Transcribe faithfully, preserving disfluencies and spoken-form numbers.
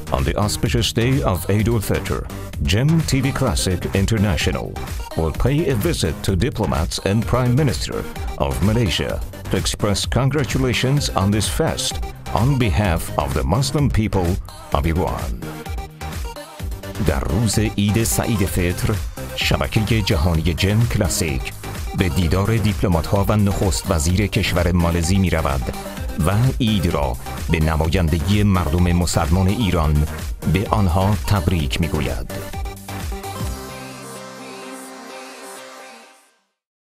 On the auspicious day of Eid al-Fetr, Gem T V Classic International will pay a visit to diplomats and Prime Minister of Malaysia to express congratulations on this fest on behalf of the Muslim people of Iran. در روز عید سعید فطر، شبکه جهانی جم کلاسیک به دیدار دیپلمات‌ها و نخست وزیر کشور مالزی می رود و عید را به نمایندگی مردم مسلمان ایران به آنها تبریک می گوید.